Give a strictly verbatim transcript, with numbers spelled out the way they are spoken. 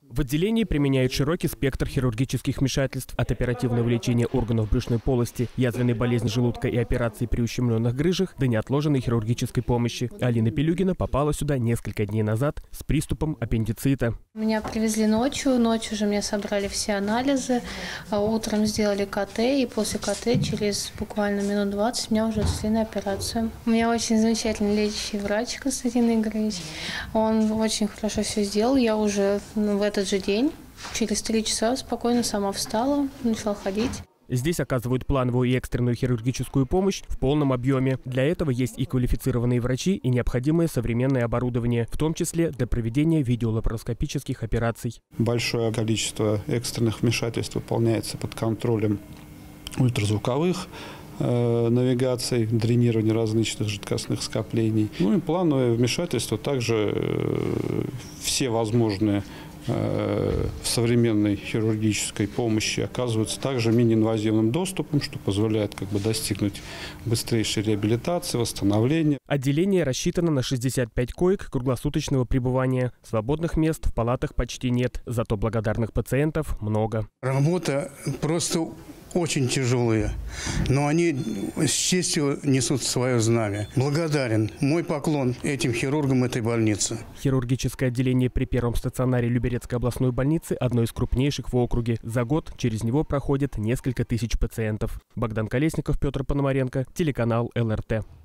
В отделении применяют широкий спектр хирургических вмешательств от оперативного лечения органов брюшной полости, язвенной болезни желудка и операций при ущемленных грыжах до неотложенной хирургической помощи. Алина Пилюгина попала сюда несколько дней назад с приступом аппендицита. Меня привезли ночью, ночью же мне собрали все анализы, а утром сделали ка тэ, и после ка тэ через буквально минут двадцать меня уже отвезли на операцию. У меня очень замечательный лечащий врач Константин Игоревич, он очень хорошо все сделал, я уже ну, в этот же день, через три часа спокойно сама встала, начала ходить. Здесь оказывают плановую и экстренную хирургическую помощь в полном объеме. Для этого есть и квалифицированные врачи, и необходимое современное оборудование, в том числе для проведения видеолапароскопических операций. Большое количество экстренных вмешательств выполняется под контролем ультразвуковых э, навигаций, дренирования различных жидкостных скоплений. Ну и плановое вмешательство также э, все возможные в современной хирургической помощи оказываются также мини-инвазивным доступом, что позволяет как бы достигнуть быстрейшей реабилитации, восстановления. Отделение рассчитано на шестьдесят пять коек круглосуточного пребывания. Свободных мест в палатах почти нет, зато благодарных пациентов много. Работа просто очень тяжелые, но они с честью несут свое знамя. Благодарен. Мой поклон этим хирургам этой больницы. Хирургическое отделение при первом стационаре Люберецкой областной больницы одно из крупнейших в округе. За год через него проходит несколько тысяч пациентов. Богдан Колесников, Петр Пономаренко, телеканал эл эр тэ.